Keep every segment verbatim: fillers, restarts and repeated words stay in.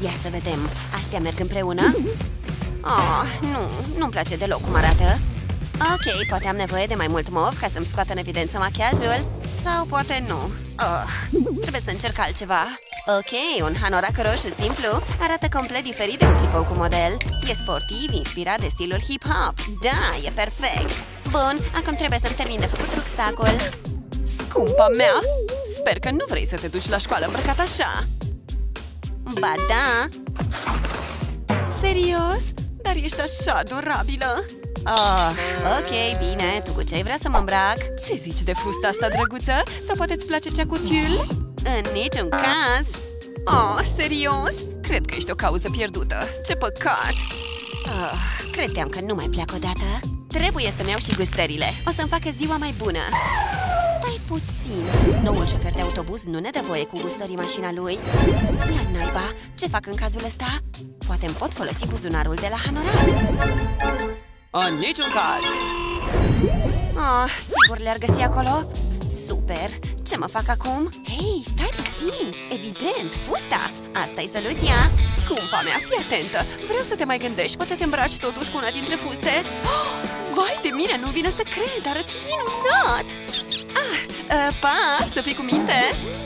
Ia să vedem. Astea merg împreună? Oh, nu, nu-mi place deloc cum arată. Ok, poate am nevoie de mai mult mov ca să-mi scoată în evidență machiajul. Sau poate nu. Oh, trebuie să încerc altceva. Ok, un hanorac roșu simplu arată complet diferit de un tricou cu model. E sportiv, inspirat de stilul hip-hop. Da, e perfect. Bun, acum trebuie să-mi termin de făcut rucsacul. Scumpa mea, sper că nu vrei să te duci la școală îmbrăcat așa. Ba da. Serios? Dar ești așa adorabilă. Oh, ok, bine, tu cu ce ai vrea să mă îmbrac? Ce zici de fusta asta, drăguță? Sau poate îți place cea cu tiul? În niciun caz. Oh, serios? Cred că ești o cauză pierdută. Ce păcat. Oh, credeam că nu mai pleac odată. Trebuie să-mi iau și gustările. O să-mi facă ziua mai bună. Stai puțin. Noul șofer de autobuz nu ne dă voie cu gustării mașina lui. La naiba, ce fac în cazul ăsta? Poate îmi pot folosi buzunarul de la hanorac. În niciun caz. Oh, sigur le-ar găsi acolo. Super! Ce mă fac acum? Hei, stai puțin! Evident, fusta! Asta e soluția! Scumpa mea, fii atentă! Vreau să te mai gândești, poate te îmbraci totuși cu una dintre fuste? Oh, vai de mine, nu vine să cred, arăți minunat! Ah, uh, pa, să fii cu minte!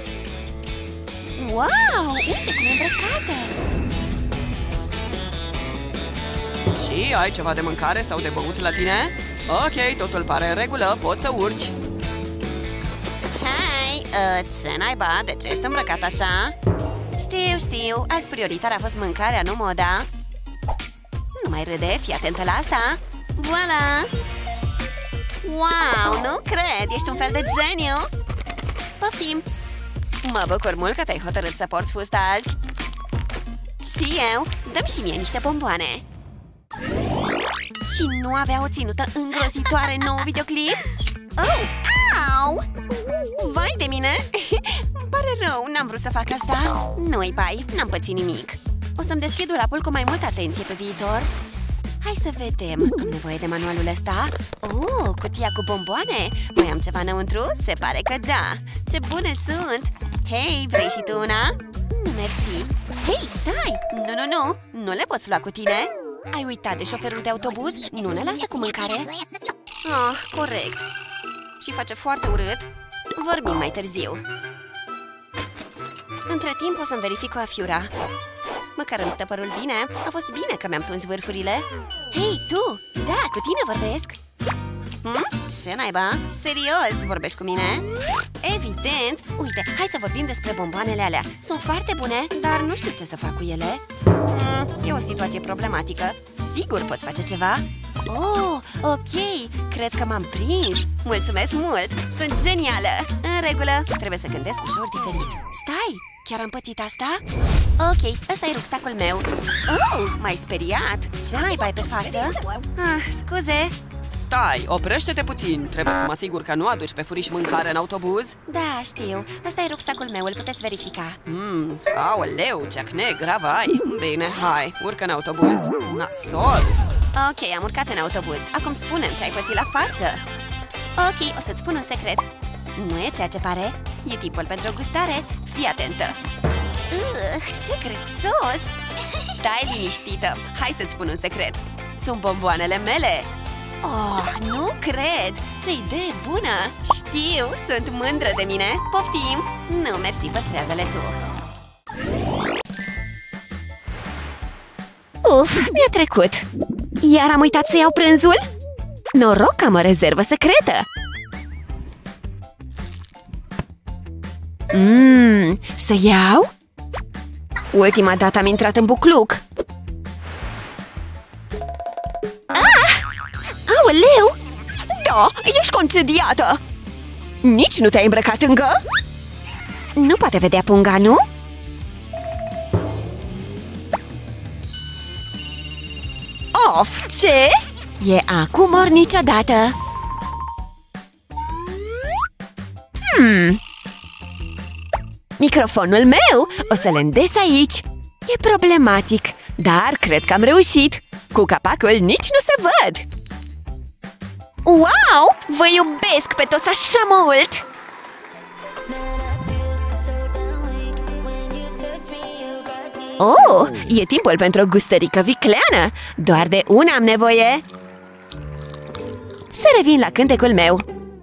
Wow, uite cum e îmbrăcată! Și ai ceva de mâncare sau de băut la tine? Ok, totul pare în regulă, poți să urci. Hai, uh, ce naiba? De ce ești îmbrăcat așa? Știu, știu, azi prioritar a fost mâncarea, nu moda. Nu mai râde, fii atentă la asta. Voilà! Wow, nu cred, ești un fel de geniu. Poftim! Mă bucur mult că te-ai hotărât să porți fusta azi. Și eu, dăm și mie niște bomboane. Și nu avea o ținută îngrozitoare în nou videoclip? Oh, au! Vai de mine! Îmi pare rău, n-am vrut să fac asta. Nu-i bai, n-am pățit nimic. O să-mi deschid dulapul cu mai multă atenție pe viitor. Hai să vedem, am nevoie de manualul ăsta. Oh, cutia cu bomboane. Mai am ceva înăuntru? Se pare că da. Ce bune sunt! Hei, vrei și tu una? Nu, mersi. Hei, stai! Nu, nu, nu, nu le poți lua cu tine. Ai uitat de șoferul de autobuz? Nu ne lasă cu mâncare? Ah, corect. Și face foarte urât. Vorbim mai târziu. Între timp o să-mi verific cu afiura. Măcar îmi stă părul bine. A fost bine că mi-am tuns vârfurile. Hei, tu! Da, cu tine vorbesc. Hm? Ce naiba? Serios, vorbești cu mine? Evident! Uite, hai să vorbim despre bomboanele alea. Sunt foarte bune, dar nu știu ce să fac cu ele. hm, E o situație problematică. Sigur poți face ceva? Oh, ok, cred că m-am prins. Mulțumesc mult, sunt genială. În regulă, trebuie să gândesc ușor diferit. Stai, chiar am pățit asta? Ok, ăsta e rucsacul meu. Oh, m-ai speriat. Ce n-ai pe față? Ah, scuze. Stai, oprește-te puțin. Trebuie să mă asigur că nu aduci pe furiș mâncare în autobuz. Da, știu, ăsta e rucsacul meu, îl puteți verifica. Mm, aoleu, ce acne grav ai. Bine, hai, urcă în autobuz. Nasol. Ok, am urcat în autobuz. Acum spune-mi ce ai pățit la față. Ok, o să-ți spun un secret. Nu e ceea ce pare. E timpul pentru o gustare. Fii atentă. Ugh, ce crețos! Stai liniștită. Hai să-ți spun un secret. Sunt bomboanele mele. Oh, nu cred! Ce idee bună! Știu, sunt mândră de mine. Poftim! Nu, mersi, păstrează-le tu. Uf, mi-a trecut. Iar am uitat să iau prânzul? Noroc că am o rezervă secretă. Mmm, să iau? Ultima dată am intrat în bucluc. Ah! Aoleu! Da, ești concediată! Nici nu te-ai îmbrăcat încă? Nu poate vedea punga, nu? Of, ce? E acum ori niciodată. Hmm. Microfonul meu o să-l îndes aici. E problematic, dar cred că am reușit. Cu capacul nici nu se văd. Wow! Vă iubesc pe toți așa mult! Oh, e timpul pentru o gustărică vicleană. Doar de una am nevoie. Să revin la cântecul meu.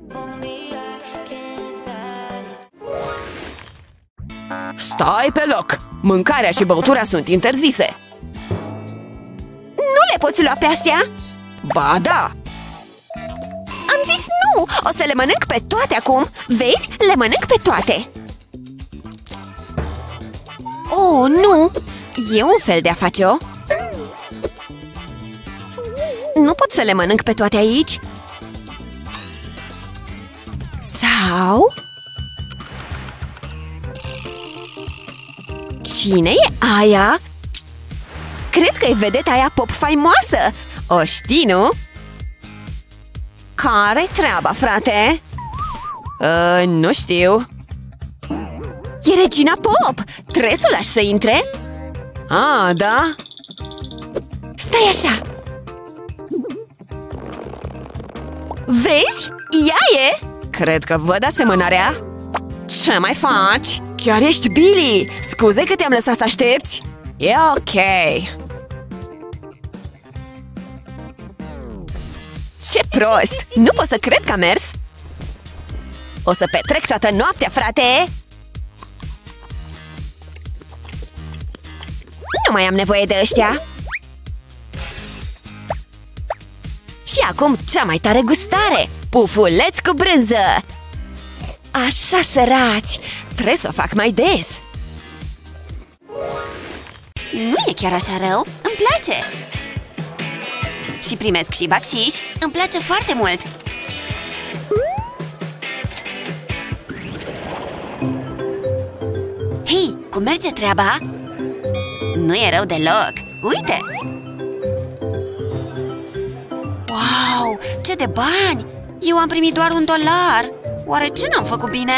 Stai pe loc! Mâncarea și băutura sunt interzise. Nu le poți lua pe astea? Ba da! Am zis nu! O să le mănânc pe toate acum! Vezi? Le mănânc pe toate! Oh, nu! E un fel de a face-o! Nu pot să le mănânc pe toate aici! Sau... Cine e aia? Cred că e vedeta aia pop faimoasă! O știi, nu? Care-i treaba, frate? Uh, nu știu. E Regina Pop! Trebuie să o lași să intre? Ah, da? Stai așa! Vezi? Ea e! Cred că văd asemănarea. Ce mai faci? Chiar ești Billy! Scuze că te-am lăsat să aștepți. E ok. Ce prost! Nu pot să cred că a mers. O să petrec toată noaptea, frate! Nu mai am nevoie de ăștia. Și acum cea mai tare gustare! Pufuleți cu brânză! Așa sărați! Trebuie să o fac mai des! Nu e chiar așa rău, îmi place! Și primesc și bacșiș, îmi place foarte mult! Hei, cum merge treaba? Nu e rău deloc! Uite! Wow, ce de bani! Eu am primit doar un dolar! Oare ce n-am făcut bine?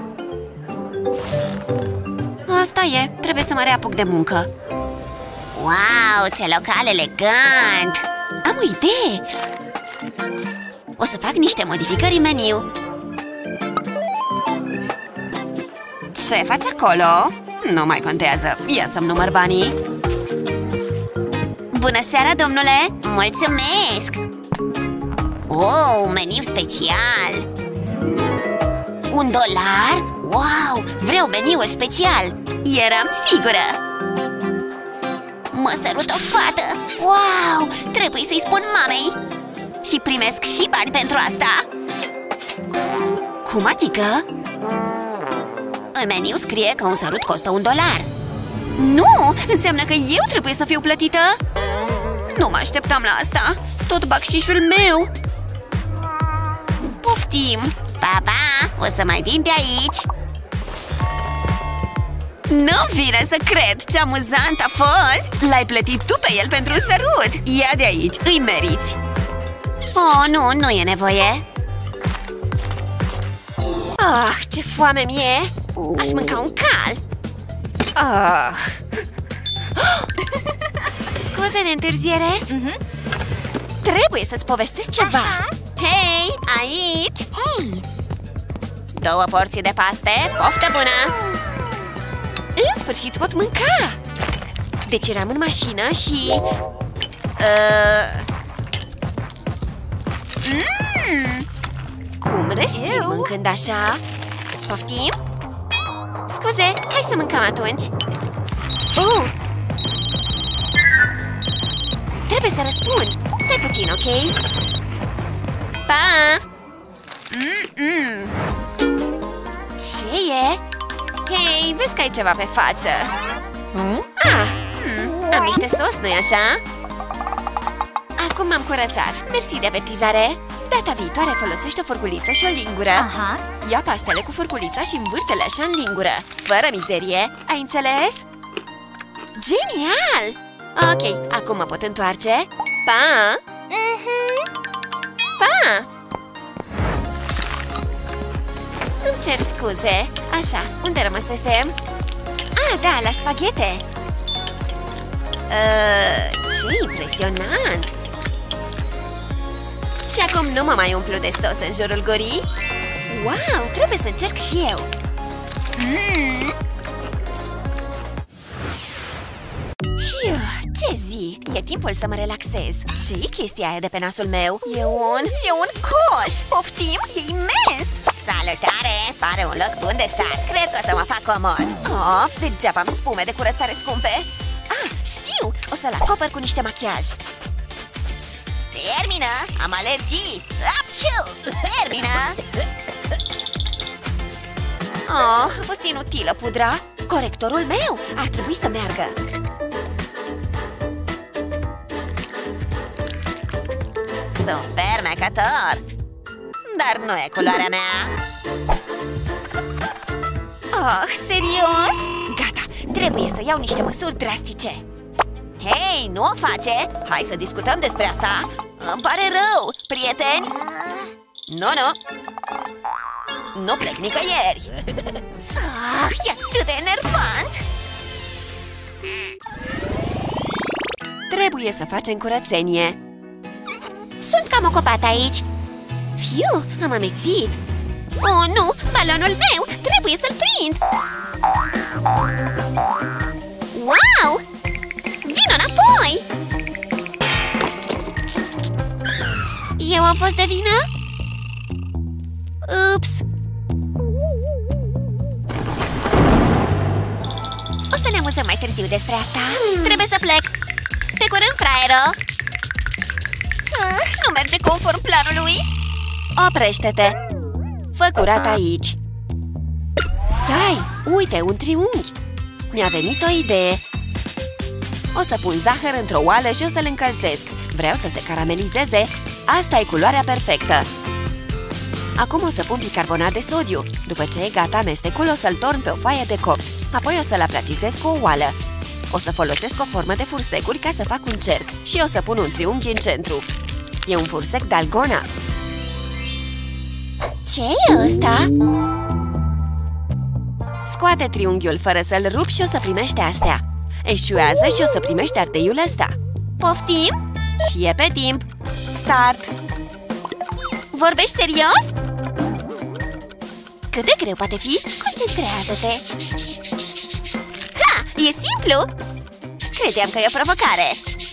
Asta e, trebuie să mă reapuc de muncă. Wow, ce local elegant! Am o idee! O să fac niște modificări în meniu. Ce faci acolo? Nu mai contează, ia să-mi număr banii. Bună seara, domnule! Mulțumesc! Oh, meniu special! Un dolar? Wow, vreau meniul special! Eram sigură! Mă sărut o fată! Wow, trebuie să-i spun mamei! Și primesc și bani pentru asta! Cum adică? În meniu scrie că un sărut costă un dolar. Nu! Înseamnă că eu trebuie să fiu plătită? Nu mă așteptam la asta! Tot bacșișul meu! Poftim! Pa, pa! O să mai vin pe aici! Nu vine să cred! Ce amuzant a fost! L-ai plătit tu pe el pentru un sărut! Ia de aici! Îi meriți! Oh, nu, nu e nevoie! Ah, ce foame mi-e! Aș mânca un cal! Ah. Scuze de întârziere! Mm-hmm. Trebuie să-ți povestesc ceva! Aha. Hei, aici! Hei! Două porții de paste, poftă bună! În sfârșit pot mânca! Deci eram în mașină și... Uh... Mm! Cum respir mâncând așa? Poftim? Scuze, hai să mâncăm atunci! Uh! Trebuie să răspund! Stai puțin, ok? Pa! Mm-mm. Ce e? Hei, vezi că ai ceva pe față! Mm? Ah, mm, am niște sos, nu-i așa? Acum m-am curățat. Mersi de avertizare. Data viitoare folosește o furculiță și o lingură. Aha. Ia pastele cu furculița și învârte-le așa în lingură. Fără mizerie, ai înțeles? Genial! Ok, acum mă pot întoarce. Pa! Mm-hmm. Pa! Îmi cer scuze. Așa, unde rămăsesem? Ah, da, la spaghete. uh, Ce impresionant! Și acum nu mă mai umplu de sos în jurul gurii? Wow, trebuie să încerc și eu. mm. ce zi? E timpul să mă relaxez. Ce-i chestia aia de pe nasul meu? E un... e un coș! Poftim? E imens! Salutare! Pare un loc bun de stat. Cred că o să mă fac comod. Oh, degeaba am spume de curățare scumpe. Ah, știu! O să-l acopăr cu niște machiaj. Termină! Am alergii! Apciu! Termină! Oh, a fost inutilă pudra. Corectorul meu ar trebui să meargă. Sunt fermecător, dar nu e culoarea mea. Oh, serios? Gata, trebuie să iau niște măsuri drastice. Hei, nu o face! Hai să discutăm despre asta. Îmi pare rău, prieteni. Nu, nu. Nu plec nicăieri. Ah, e atât de enervant. Trebuie să facem curățenie. Sunt cam ocupat aici. Fiu, am amețit. Oh, nu! Balonul meu! Trebuie să-l prind! Wow! Vino înapoi! Eu am fost de vină? Ups! O să ne amuzăm mai târziu despre asta. Trebuie să plec. Pe curând, fraiero! Nu merge conform planului. Oprește-te. Fă curat aici. Stai, uite, un triunghi. Mi-a venit o idee. O să pun zahăr într-o oală și o să-l încălzesc. Vreau să se caramelizeze. Asta e culoarea perfectă. Acum o să pun bicarbonat de sodiu. După ce e gata amestecul, o să-l torn pe o foaie de copt. Apoi o să-l aplatizez cu o oală. O să folosesc o formă de fursecuri ca să fac un cerc. Și o să pun un triunghi în centru. E un fursec dalgona. Ce e ăsta? Scoate triunghiul fără să-l rup și o să primești astea. Eșuează și o să primești ardeiul ăsta. Poftim? Și e pe timp. Start! Vorbești serios? Cât de greu poate fi? Concentrează-te! Ha! E simplu! Credeam că e o provocare.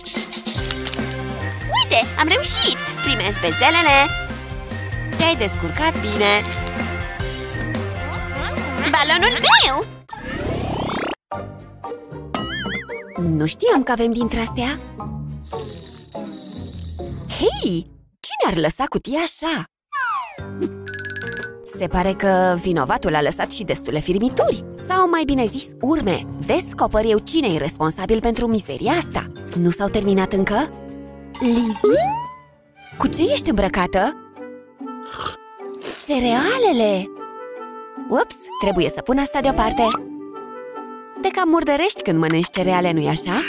Uite! Am reușit! Primesc bezelele! Te-ai descurcat bine! Balonul meu! Nu știam că avem dintre astea. Hei! Cine ar lăsa cutia așa? Se pare că vinovatul a lăsat și destule firmituri. Sau mai bine zis, urme. Descoper eu cine e responsabil pentru mizeria asta. Nu s-au terminat încă? Lizzie? Cu ce ești îmbrăcată? Cerealele! Ups, trebuie să pun asta deoparte. Te cam murdărești când mănânci cereale, nu-i așa?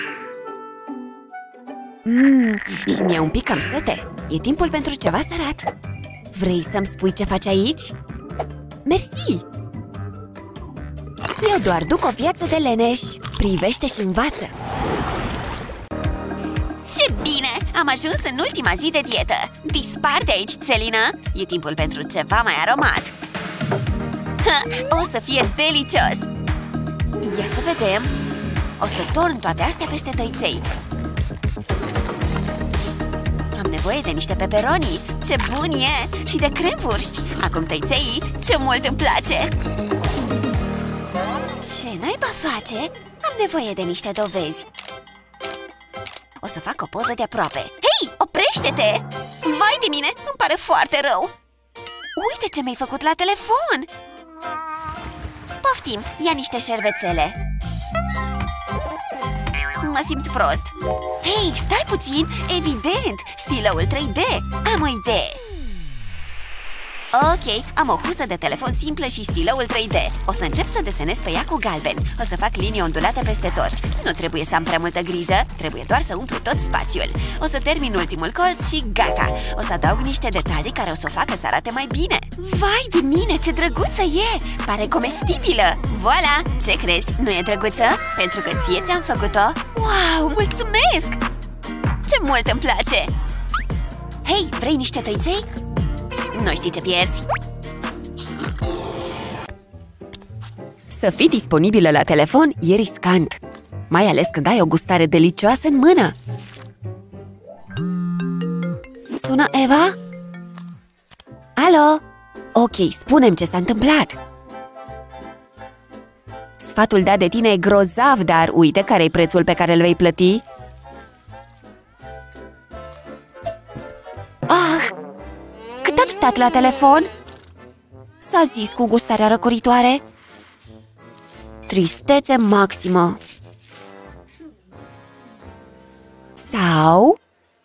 Mmm, și mi-e un pic cam sete. E timpul pentru ceva sărat. Vrei să-mi spui ce faci aici? Mersi! Eu doar duc o viață de leneș. Privește și învață. Ce bine! Am ajuns în ultima zi de dietă. Dispar de aici, Țelină! E timpul pentru ceva mai aromat. Ha, o să fie delicios! Ia să vedem. O să torn toate astea peste tăiței. Am nevoie de niște peperoni. Ce bun e! Și de cremvurști. Acum tăiței, ce mult îmi place! Ce naiba face? Am nevoie de niște dovezi. O să fac o poză de aproape. Hei, oprește-te! Vai de mine, îmi pare foarte rău. Uite ce mi-ai făcut la telefon! Poftim, ia niște șervețele. Mă simt prost. Hei, stai puțin! Evident! Stiloul trei D! Am o idee! Ok, am o husă de telefon simplă și stiloul trei D. O să încep să desenez pe ea cu galben. O să fac linii ondulate peste tot. Nu trebuie să am prea multă grijă, trebuie doar să umplu tot spațiul. O să termin ultimul colț și gata. O să adaug niște detalii care o să o facă să arate mai bine. Vai de mine, ce drăguță e! Pare comestibilă! Voila! Ce crezi? Nu e drăguță? Pentru că ție ți-am făcut-o? Wow, mulțumesc! Ce mult îmi place! Hei, vrei niște tăiței? Nu știi ce pierzi. Să fii disponibilă la telefon e riscant. mai ales când ai o gustare delicioasă în mână. Sună Eva? Alo? Ok, spune-mi ce s-a întâmplat. Sfatul dat de tine e grozav, dar uite care-i prețul pe care îl vei plăti. Ah! Cât am stat la telefon? S-a zis cu gustarea răcoritoare. Tristețe maximă. Sau...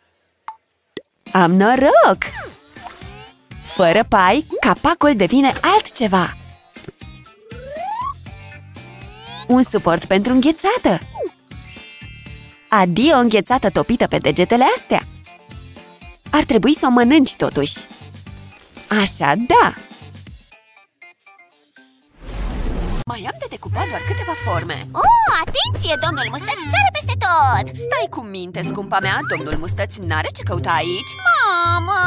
am noroc! Fără pai, capacul devine altceva. Un suport pentru înghețată. Adio înghețată topită pe degetele astea. Ar trebui să o mănânci totuși. Așa, da! Mai am de decupat doar câteva forme. Oh, atenție, domnul Mustăț sare peste tot! Stai cu minte, scumpa mea, domnul Mustăț n-are ce căuta aici. Mamă!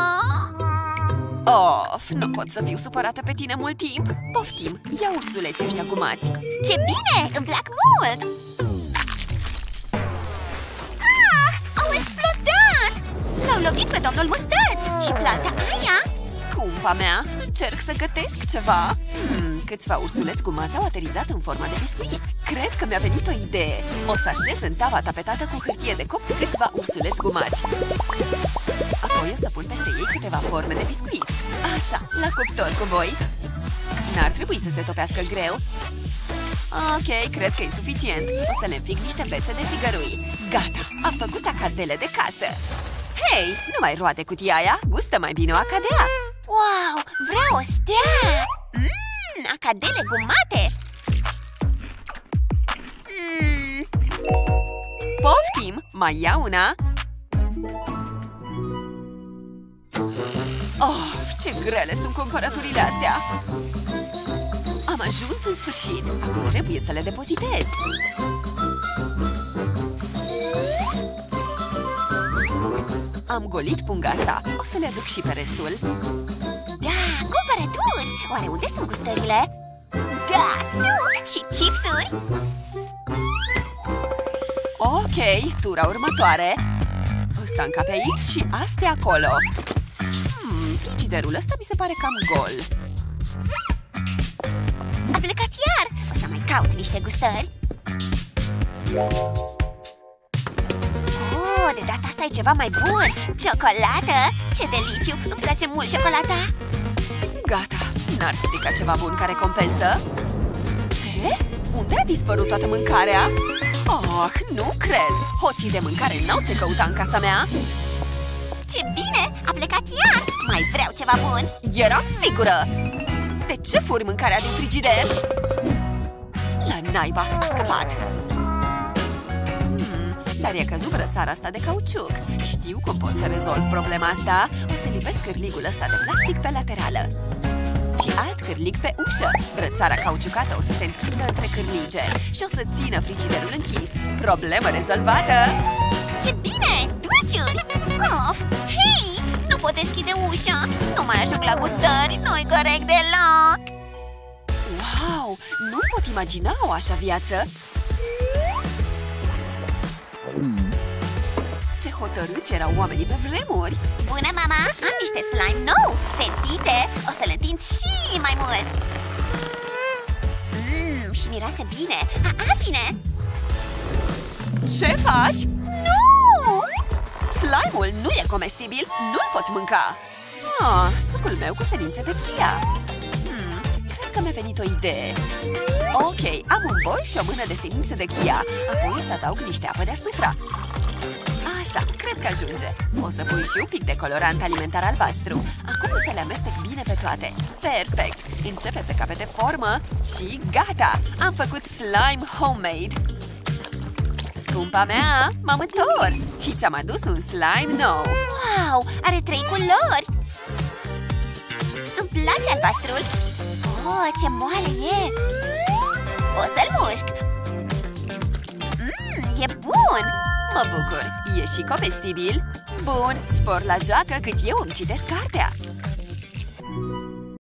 Of, nu pot să fiu supărată pe tine mult timp. Poftim, ia ursuleții ăștia gumați. Ce bine, îmi plac mult! Ah, au explodat! L-au lovit pe domnul Mustăț! Și planta aia? Scumpa mea, încerc să gătesc ceva. Hmm, câțiva ursuleți gumați au aterizat în forma de biscuiți. Cred că mi-a venit o idee. O să așez în tava tapetată cu hârtie de copt câțiva ursuleți gumați. Apoi o să pun peste ei câteva forme de biscuiți. Așa, la cuptor cu voi. N-ar trebui să se topească greu. Ok, cred că e suficient. O să le înfig niște bețe de figărui. Gata, am făcut acadele de casă. Hei, nu mai roade cutia aia, gustă mai bine o acadea. Wow, vreau o stea! Mmm, acadele gumate! Mm. Poftim, mai ia una? Of, ce grele sunt cumpărăturile astea! Am ajuns în sfârșit, acum trebuie să le depozitez. Am golit punga asta, o să le aduc și pe restul. Da, cumpărături! Oare unde sunt gustările? Da, suc și chipsuri! Ok, tura următoare. Ăsta încape aici și astea acolo. Hmm, frigiderul ăsta mi se pare cam gol. A plecat iar! O să mai caut niște gustări. Oh, de data asta e ceva mai bun! Ciocolată! Ce deliciu! Îmi place mult ciocolata! Gata, n-ar strica ceva bun care compensă? Ce? Unde a dispărut toată mâncarea? Oh, nu cred! Hoții de mâncare n-au ce căuta în casa mea. Ce bine! A plecat iar! Mai vreau ceva bun! Eram sigură! De ce furi mâncarea din frigider? La naiba, a scăpat! Hmm, dar i-a căzut brățara asta de cauciuc. Știu cum pot să rezolv problema asta. O să lipesc cârligul ăsta de plastic pe laterală și alt cârlig pe ușă. Brățara cauciucată o să se întindă între cârlige și o să țină frigiderul închis. Problemă rezolvată! Ce bine! Dulciuri! Of! Hei! Nu pot deschide ușa! Nu mai ajung la gustări! Nu-i corect deloc! Wow! Nu pot imagina o așa viață! Ce hotărâți erau oamenii pe vremuri! Bună, mama! Am niște slime nou! Sentite! O să le întind și mai mult! Mmm, și miroase bine! A, vine! Ce faci? Nu! Slime-ul nu e comestibil! Nu-l poți mânca! Ah, sucul meu cu semințe de chia! Hmm, cred că mi-a venit o idee! Ok, am un bol și o mână de semințe de chia. Apoi o să adaug niște apă deasupra. Așa, cred că ajunge. O să pui și un pic de colorant alimentar albastru. Acum o să le amestec bine pe toate. Perfect! Începe să capete formă și gata! Am făcut slime homemade! Scumpa mea, m-am întors și ți-am adus un slime nou. Wow, are trei culori! Îmi place albastrul! Oh, ce moale e! O să-l mușc! Mmm, e bun! Mă bucur! E și comestibil? Bun, spor la joacă cât eu îmi citesc cartea!